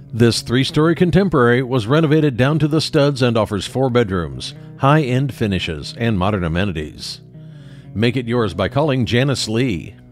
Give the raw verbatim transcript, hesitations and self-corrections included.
This three-story contemporary was renovated down to the studs and offers four bedrooms, high-end finishes, and modern amenities. Make it yours by calling Janice Lee.